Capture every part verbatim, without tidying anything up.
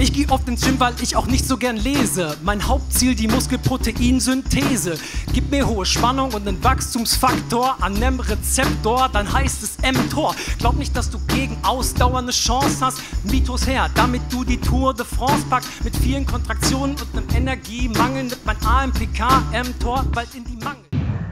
Ich gehe oft ins Gym, weil ich auch nicht so gern lese. Mein Hauptziel, die Muskelproteinsynthese. Gib mir hohe Spannung und einen Wachstumsfaktor an nem Rezeptor, dann heißt es mTOR. Glaub nicht, dass du gegen Ausdauer eine Chance hast. Mythos her, damit du die Tour de France packst. Mit vielen Kontraktionen und einem Energiemangel nimmt mein A M P K mTOR bald in die Mangel.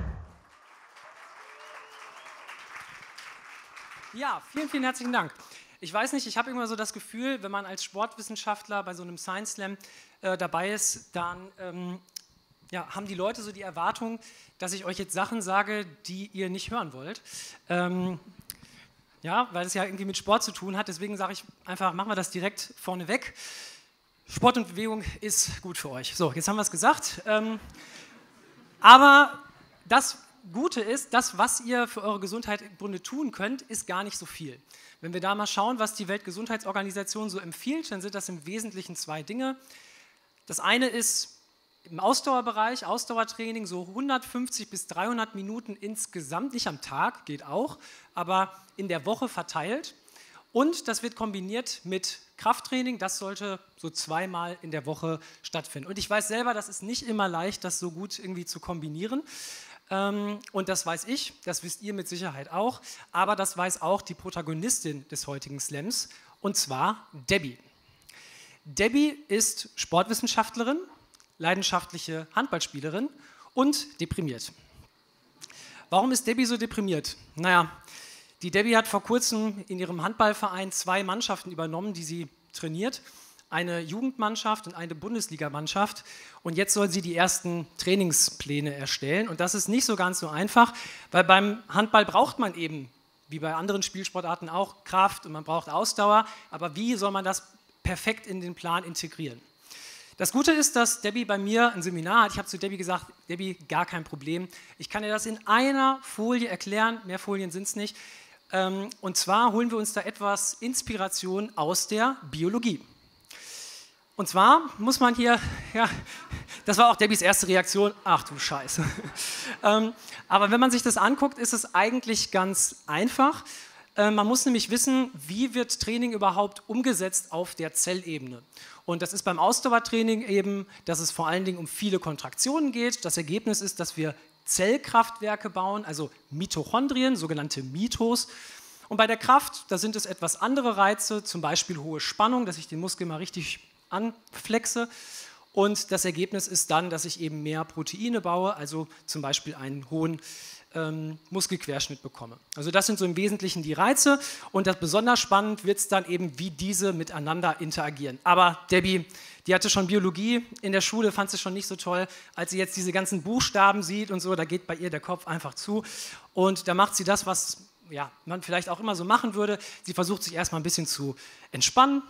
Ja, vielen, vielen herzlichen Dank. Ich weiß nicht, ich habe immer so das Gefühl, wenn man als Sportwissenschaftler bei so einem Science Slam äh, dabei ist, dann ähm, ja, haben die Leute so die Erwartung, dass ich euch jetzt Sachen sage, die ihr nicht hören wollt. Ähm, ja, weil es ja irgendwie mit Sport zu tun hat, deswegen sage ich einfach, machen wir das direkt vorneweg. Sport und Bewegung ist gut für euch. So, jetzt haben wir es gesagt. Ähm, aber das Gute ist, das, was ihr für eure Gesundheit im Grunde tun könnt, ist gar nicht so viel. Wenn wir da mal schauen, was die Weltgesundheitsorganisation so empfiehlt, dann sind das im Wesentlichen zwei Dinge. Das eine ist im Ausdauerbereich, Ausdauertraining, so hundertfünfzig bis dreihundert Minuten insgesamt, nicht am Tag, geht auch, aber in der Woche verteilt. Und das wird kombiniert mit Krafttraining, das sollte so zweimal in der Woche stattfinden. Und ich weiß selber, das ist nicht immer leicht, das so gut irgendwie zu kombinieren. Und das weiß ich, das wisst ihr mit Sicherheit auch, aber das weiß auch die Protagonistin des heutigen Slams, und zwar Debbie. Debbie ist Sportwissenschaftlerin, leidenschaftliche Handballspielerin und deprimiert. Warum ist Debbie so deprimiert? Naja, die Debbie hat vor kurzem in ihrem Handballverein zwei Mannschaften übernommen, die sie trainiert. Eine Jugendmannschaft und eine Bundesligamannschaft, und jetzt soll sie die ersten Trainingspläne erstellen, und das ist nicht so ganz so einfach, weil beim Handball braucht man eben, wie bei anderen Spielsportarten auch, Kraft und man braucht Ausdauer, aber wie soll man das perfekt in den Plan integrieren? Das Gute ist, dass Debbie bei mir ein Seminar hat. Ich habe zu Debbie gesagt, Debbie, gar kein Problem, ich kann dir das in einer Folie erklären, mehr Folien sind es nicht, und zwar holen wir uns da etwas Inspiration aus der Biologie. Und zwar muss man hier, ja, das war auch Debbies erste Reaktion, ach du Scheiße. ähm, aber wenn man sich das anguckt, ist es eigentlich ganz einfach. Äh, man muss nämlich wissen, wie wird Training überhaupt umgesetzt auf der Zellebene. Und das ist beim Ausdauertraining eben, dass es vor allen Dingen um viele Kontraktionen geht. Das Ergebnis ist, dass wir Zellkraftwerke bauen, also Mitochondrien, sogenannte Mitos. Und bei der Kraft, da sind es etwas andere Reize, zum Beispiel hohe Spannung, dass ich den Muskel mal richtig anflexe, und das Ergebnis ist dann, dass ich eben mehr Proteine baue, also zum Beispiel einen hohen ähm, Muskelquerschnitt bekomme. Also das sind so im Wesentlichen die Reize, und das besonders spannend wird es dann eben, wie diese miteinander interagieren. Aber Debbie, die hatte schon Biologie in der Schule, fand sie schon nicht so toll, als sie jetzt diese ganzen Buchstaben sieht und so, da geht bei ihr der Kopf einfach zu, und da macht sie das, was ja, man vielleicht auch immer so machen würde. Sie versucht sich erstmal ein bisschen zu entspannen.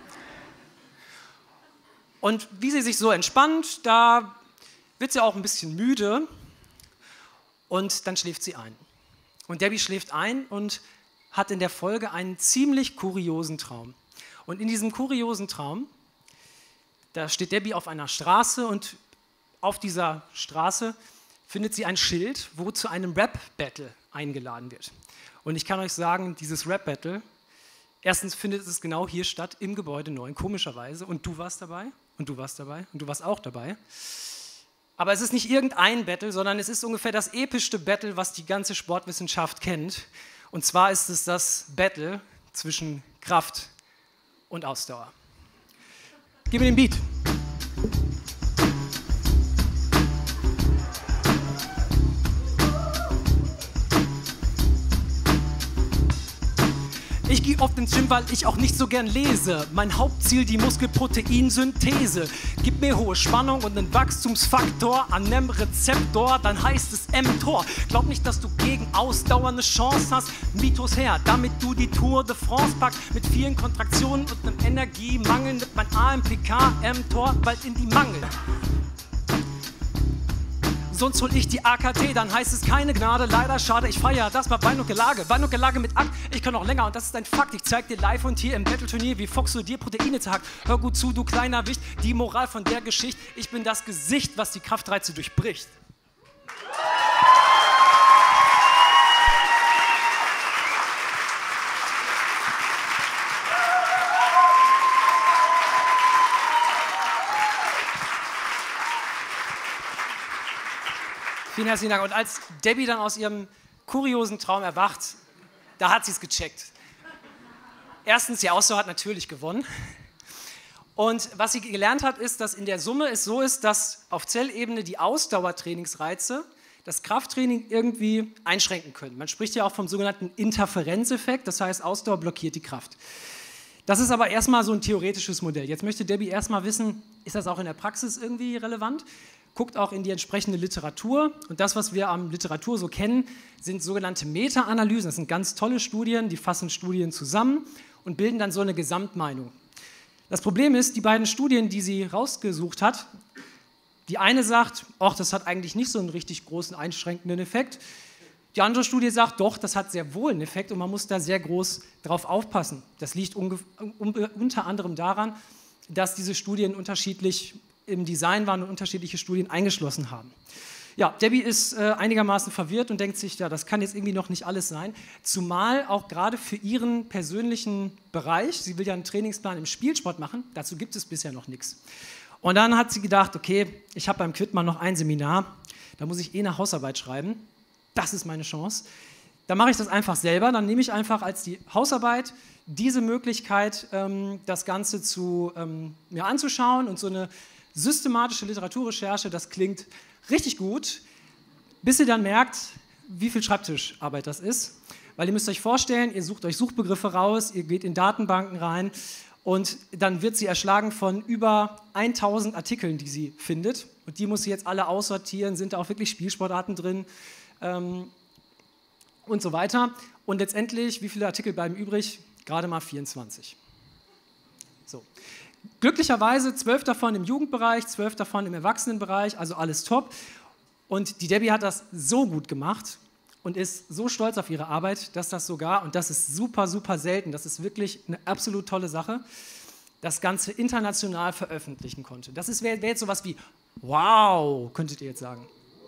Und wie sie sich so entspannt, da wird sie auch ein bisschen müde, und dann schläft sie ein. Und Debbie schläft ein und hat in der Folge einen ziemlich kuriosen Traum. Und in diesem kuriosen Traum, da steht Debbie auf einer Straße, und auf dieser Straße findet sie ein Schild, wo zu einem Rap-Battle eingeladen wird. Und ich kann euch sagen, dieses Rap-Battle, erstens findet es genau hier statt, im Gebäude neun, komischerweise, und du warst dabei. Und du warst dabei und du warst auch dabei. Aber es ist nicht irgendein Battle, sondern es ist ungefähr das epischste Battle, was die ganze Sportwissenschaft kennt. Und zwar ist es das Battle zwischen Kraft und Ausdauer. Gib mir den Beat. Ich gehe oft ins Gym, weil ich auch nicht so gern lese. Mein Hauptziel, die Muskelproteinsynthese. Gib mir hohe Spannung und einen Wachstumsfaktor an nem Rezeptor, dann heißt es mTOR. Glaub nicht, dass du gegen Ausdauer eine Chance hast. Mythos her, damit du die Tour de France packst. Mit vielen Kontraktionen und einem Energiemangel nimmt mein A M P K mTOR bald in die Mangel. Sonst hol ich die A K T, dann heißt es keine Gnade. Leider schade, ich feier das bei Bein und Gelage. Bein und Gelage mit Akt, ich kann noch länger, und das ist ein Fakt. Ich zeig dir live und hier im Battle-Turnier, wie Fox du dir Proteine zerhackt. Hör gut zu, du kleiner Wicht, die Moral von der Geschichte. Ich bin das Gesicht, was die Kraftreize durchbricht. Vielen herzlichen Dank. Und als Debbie dann aus ihrem kuriosen Traum erwacht, da hat sie es gecheckt. Erstens, die Ausdauer hat natürlich gewonnen. Und was sie gelernt hat, ist, dass in der Summe es so ist, dass auf Zellebene die Ausdauertrainingsreize das Krafttraining irgendwie einschränken können. Man spricht ja auch vom sogenannten Interferenzeffekt, das heißt, Ausdauer blockiert die Kraft. Das ist aber erstmal so ein theoretisches Modell. Jetzt möchte Debbie erstmal wissen, ist das auch in der Praxis irgendwie relevant? Guckt auch in die entsprechende Literatur. Und das, was wir am Literatur so kennen, sind sogenannte Meta-Analysen. Das sind ganz tolle Studien, die fassen Studien zusammen und bilden dann so eine Gesamtmeinung. Das Problem ist, die beiden Studien, die sie rausgesucht hat, die eine sagt, ach, das hat eigentlich nicht so einen richtig großen einschränkenden Effekt. Die andere Studie sagt, doch, das hat sehr wohl einen Effekt und man muss da sehr groß drauf aufpassen. Das liegt unter anderem daran, dass diese Studien unterschiedlich im Design waren und unterschiedliche Studien eingeschlossen haben. Ja, Debbie ist äh, einigermaßen verwirrt und denkt sich, ja, das kann jetzt irgendwie noch nicht alles sein, zumal auch gerade für ihren persönlichen Bereich, sie will ja einen Trainingsplan im Spielsport machen, dazu gibt es bisher noch nichts. Und dann hat sie gedacht, okay, ich habe beim Quidman noch ein Seminar, da muss ich eh eine Hausarbeit schreiben, das ist meine Chance. Dann mache ich das einfach selber, dann nehme ich einfach als die Hausarbeit diese Möglichkeit, ähm, das Ganze zu, ähm, mir anzuschauen und so eine systematische Literaturrecherche, das klingt richtig gut, bis ihr dann merkt, wie viel Schreibtischarbeit das ist. Weil ihr müsst euch vorstellen, ihr sucht euch Suchbegriffe raus, ihr geht in Datenbanken rein und dann wird sie erschlagen von über tausend Artikeln, die sie findet. Und die muss sie jetzt alle aussortieren, sind da auch wirklich Spielsportarten drin ähm, und so weiter. Und letztendlich, wie viele Artikel bleiben übrig? Gerade mal vierundzwanzig. So. Glücklicherweise zwölf davon im Jugendbereich, zwölf davon im Erwachsenenbereich, also alles top. Und die Debbie hat das so gut gemacht und ist so stolz auf ihre Arbeit, dass das sogar, und das ist super, super selten, das ist wirklich eine absolut tolle Sache, das Ganze international veröffentlichen konnte. Das wäre wär jetzt sowas wie, wow, könntet ihr jetzt sagen.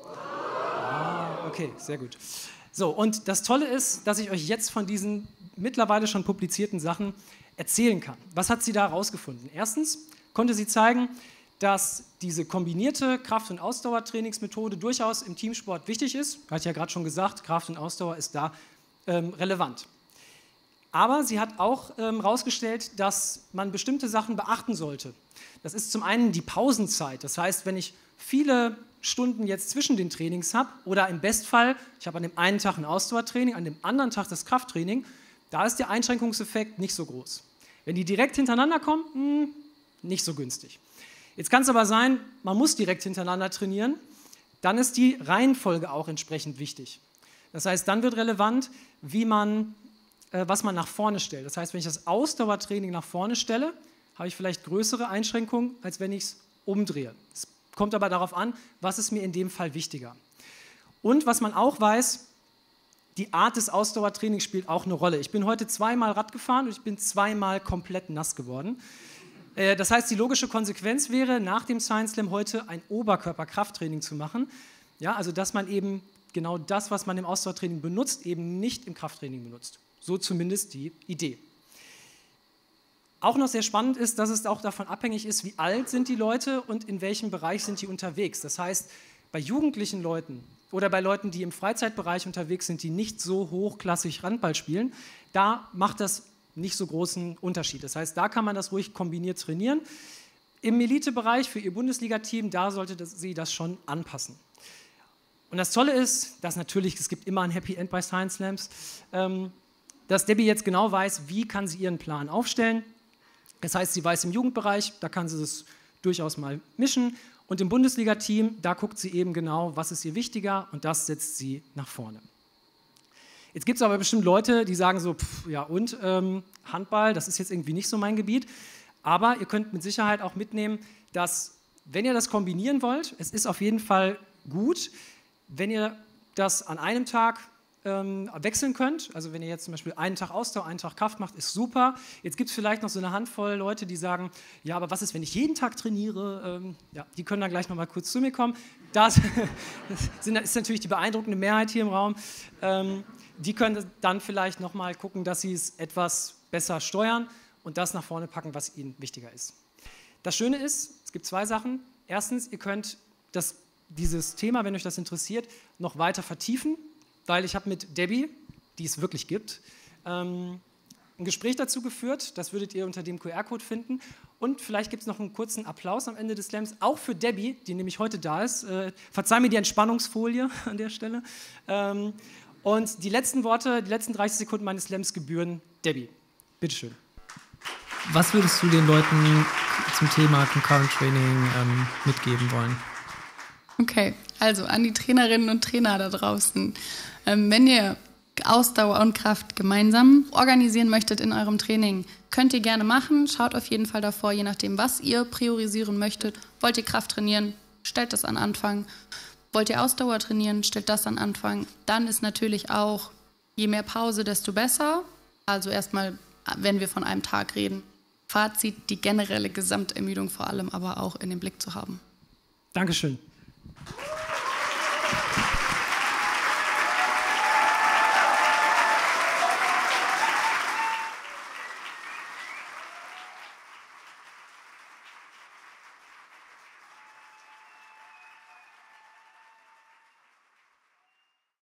Wow, okay, sehr gut. So, und das Tolle ist, dass ich euch jetzt von diesen mittlerweile schon publizierten Sachen erzählen kann. Was hat sie da herausgefunden? Erstens konnte sie zeigen, dass diese kombinierte Kraft- und Ausdauertrainingsmethode durchaus im Teamsport wichtig ist. Hat ja gerade schon gesagt, Kraft und Ausdauer ist da ähm, relevant. Aber sie hat auch herausgestellt, ähm, dass man bestimmte Sachen beachten sollte. Das ist zum einen die Pausenzeit. Das heißt, wenn ich viele Stunden jetzt zwischen den Trainings habe oder im Bestfall, ich habe an dem einen Tag ein Ausdauertraining, an dem anderen Tag das Krafttraining, da ist der Einschränkungseffekt nicht so groß. Wenn die direkt hintereinander kommen, mh, nicht so günstig. Jetzt kann es aber sein, man muss direkt hintereinander trainieren, dann ist die Reihenfolge auch entsprechend wichtig. Das heißt, dann wird relevant, wie man, äh, was man nach vorne stellt. Das heißt, wenn ich das Ausdauertraining nach vorne stelle, habe ich vielleicht größere Einschränkungen, als wenn ich es umdrehe. Es kommt aber darauf an, was ist mir in dem Fall wichtiger. Und was man auch weiß, die Art des Ausdauertrainings spielt auch eine Rolle. Ich bin heute zweimal Rad gefahren und ich bin zweimal komplett nass geworden. Das heißt, die logische Konsequenz wäre, nach dem Science Slam heute ein Oberkörperkrafttraining zu machen. Ja, also dass man eben genau das, was man im Ausdauertraining benutzt, eben nicht im Krafttraining benutzt. So zumindest die Idee. Auch noch sehr spannend ist, dass es auch davon abhängig ist, wie alt sind die Leute und in welchem Bereich sind die unterwegs. Das heißt, bei jugendlichen Leuten oder bei Leuten, die im Freizeitbereich unterwegs sind, die nicht so hochklassig Handball spielen, da macht das nicht so großen Unterschied. Das heißt, da kann man das ruhig kombiniert trainieren. Im Elitebereich für ihr Bundesliga-Team, da sollte das, sie das schon anpassen. Und das Tolle ist, dass natürlich, es gibt immer ein Happy End bei Science Slams, ähm, dass Debbie jetzt genau weiß, wie kann sie ihren Plan aufstellen. Das heißt, sie weiß im Jugendbereich, da kann sie es durchaus mal mischen. Und im Bundesliga-Team, da guckt sie eben genau, was ist ihr wichtiger und das setzt sie nach vorne. Jetzt gibt es aber bestimmt Leute, die sagen so, pff, ja und, ähm, Handball, das ist jetzt irgendwie nicht so mein Gebiet. Aber ihr könnt mit Sicherheit auch mitnehmen, dass, wenn ihr das kombinieren wollt, es ist auf jeden Fall gut, wenn ihr das an einem Tag ähm, wechseln könnt. Also wenn ihr jetzt zum Beispiel einen Tag Ausdauer, einen Tag Kraft macht, ist super. Jetzt gibt es vielleicht noch so eine Handvoll Leute, die sagen, ja, aber was ist, wenn ich jeden Tag trainiere? Ähm, ja, die können dann gleich noch mal kurz zu mir kommen. Das ist natürlich die beeindruckende Mehrheit hier im Raum. Ähm, die können dann vielleicht noch mal gucken, dass sie es etwas besser steuern und das nach vorne packen, was ihnen wichtiger ist. Das Schöne ist, es gibt zwei Sachen. Erstens, ihr könnt das dieses Thema, wenn euch das interessiert, noch weiter vertiefen, weil ich habe mit Debbie, die es wirklich gibt, ähm, ein Gespräch dazu geführt. Das würdet ihr unter dem Q R-Code finden. Und vielleicht gibt es noch einen kurzen Applaus am Ende des Slams, auch für Debbie, die nämlich heute da ist. Äh, verzeih mir die Entspannungsfolie an der Stelle. Ähm, und die letzten Worte, die letzten dreißig Sekunden meines Slams gebühren Debbie. Bitteschön. Was würdest du den Leuten zum Thema Concurrent Training ähm, mitgeben wollen? Okay, also an die Trainerinnen und Trainer da draußen. Ähm, wenn ihr Ausdauer und Kraft gemeinsam organisieren möchtet in eurem Training, könnt ihr gerne machen. Schaut auf jeden Fall davor, je nachdem, was ihr priorisieren möchtet. Wollt ihr Kraft trainieren, stellt das an Anfang. Wollt ihr Ausdauer trainieren, stellt das an Anfang. Dann ist natürlich auch, je mehr Pause, desto besser. Also erstmal, wenn wir von einem Tag reden, Fazit, die generelle Gesamtermüdung vor allem aber auch in den Blick zu haben. Dankeschön.